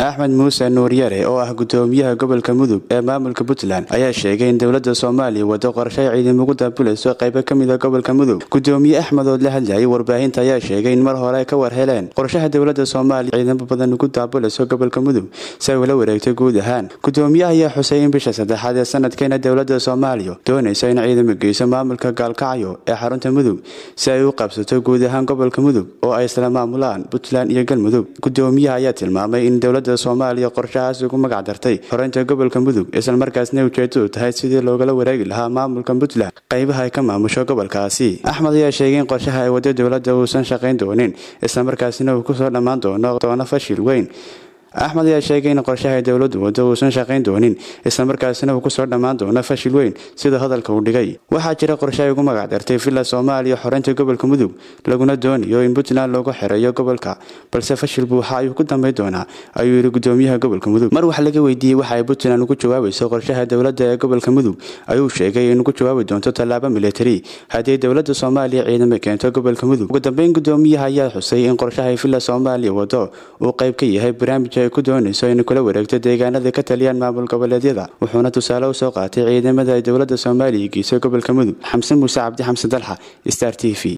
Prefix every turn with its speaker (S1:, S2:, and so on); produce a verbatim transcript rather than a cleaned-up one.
S1: Axmed Muuse Nuuryare oo ah gudoomiyaha gobolka Mudug ee maamulka Puntland ayaa sheegay in dawladda Soomaaliya wado qorshe ciidan ugu daabulayso qayb ka mid ah gobolka Mudug. Gudoomiye Axmed oo la hadlayay warbaahinta ayaa sheegay in mar hore ka war heleen qorshaha dawladda Soomaaliya ciidan badan ugu daabulayso gobolka Mudug si ay ula wareegto guud ahaan. Gudoomiyaha ayaa xusay in bisha saddexaad ee sanadkeena dawladda Soomaaliya doonaysa in ciidan geyso maamulka Gaalkacyo ee xarunta Mudug si ay u qabsato guud ahaan gobolka Mudug oo ay isla maamulaan Puntland iyo Galmudug. Gudoomiyaha ayaa tilmaamay in dawladda Soomaaliya qorshahaas ugu magac dartay xoreynta gobolka Mudug isla markaasna ujeedadu tahay sidii looga wareegi lahaa maamulka Puntland qaybaha ay ka maamusho gobolkaasi. Axmed ayaa sheegay in qorshaha ay wado dawladda uusan shaqayn doonin isla markaasna uu ku soo dhamaan doono doona fashil weyn. Axmed ayaa sheegay in qorshaha dawladdu wado uusan shaqayn doonin isla markaasna uu ku soo dhamaan doono fashil weyn sida hadalka uu dhigay. Waxaa jira qorshe ay ugu magac dartay Villa Soomaaliya xoreynta gobolka Mudug laguna doonayo in Puntland loogu xereeyo gobolka balse fashil buuxa ayuu ku dambeyn doonaa ayuu yiri gudoomiyaha gobolka Mudug. Mar wax laga weydiiyay waxa ay Puntland ugu jawaabayso qorshaha dawladda ee gobolka Mudug ayuu sheegay in uu ku jawaabi doonto tallaabo military haddii dawladda Soomaaliya ciidan keento gobolka Mudug. Ugu dambeyn gudoomiyaha ayaa xusay in qorshaha Villa Soomaaliya wado uu qayb ka yahay barnaamij ku doonayso in kula wareegto deegaanada ka taliyaan maamul goboleedyada wuxuuna tusaale u soo qaatay ciidamada ay dawladda Soomaaliya geysay gobolka Mudug. Xamsan Muuse Cabdi Xamsan Dalxa Star T V.